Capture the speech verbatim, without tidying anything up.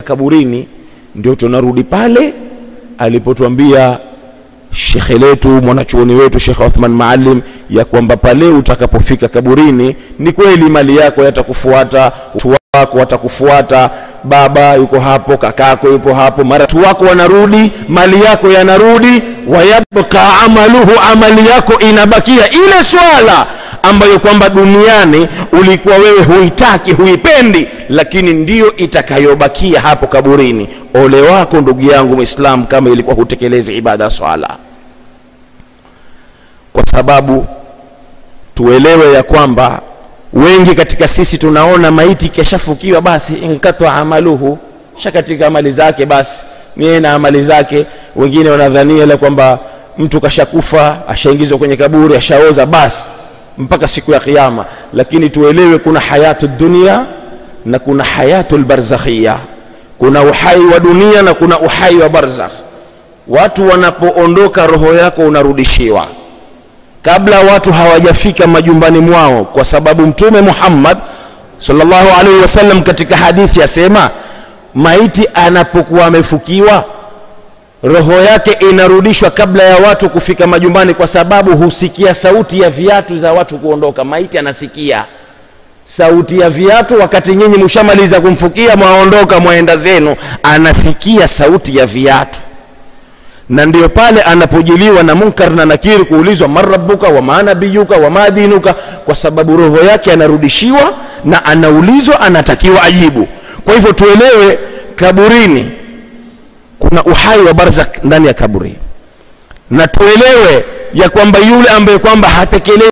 kaburini. Ndio tunarudi pale alipotuambia shekhe letu, mwanachuoni wetu Sheikh Uthman Maalim, ya kwamba pale utakapofika kaburini ni kweli mali yako yatakufuata, watu wako watakufuata, baba yuko hapo, kakako yupo hapo, maratu wako wanarudi, mali yako yanarudi, wayabqa amaluhu, amali yako inabakia. Ile swala ambayo kwamba duniani ulikuwa wewe huitaki, huipendi, lakini ndio itakayobakia hapo kaburini. Ole wako ndugu yangu Muislam kama ilikuwa hutekelezi ibada swala. Kwa sababu tuelewe ya kwamba wengi katika sisi tunaona maiti keshafukiwa basi inkatwa amaluhu, shakatika amali zake, basi mie na amali zake. Wengine wanadhania la kwamba mtu kashakufa, ashaingizwa kwenye kaburi, ashaoza, basi mpaka siku ya kiyama. Lakini tuelewe kuna hayatu dunia na kuna hayatu barzakhia. Kuna uhai wa dunia na kuna uhai wa barzakh. Watu wanapoondoka roho yako unarudishiwa kabla watu hawajafika majumbani mwao, kwa sababu Mtume Muhammad sallallahu alaihi wasallam katika hadithi yasema maiti anapokuwa amefukiwa roho yake inarudishwa kabla ya watu kufika majumbani, kwa sababu husikia sauti ya viatu za watu kuondoka. Maiti anasikia sauti ya viatu wakati nyinyi mshamaliza kumfukia, mwaondoka mwaenda zenu, anasikia sauti ya viatu. Na ndio pale anapojiliwa na Munkar na Nakir kuulizwa marabbuka wa manabiyuka wa madinuka, kwa sababu roho yake anarudishiwa na anaulizwa, anatakiwa ajibu. Kwa hivyo tuelewe kaburini kuna uhai wa barzakh ndani ya kaburi, na tuelewe ya kwamba yule ambaye kwamba hatekelezi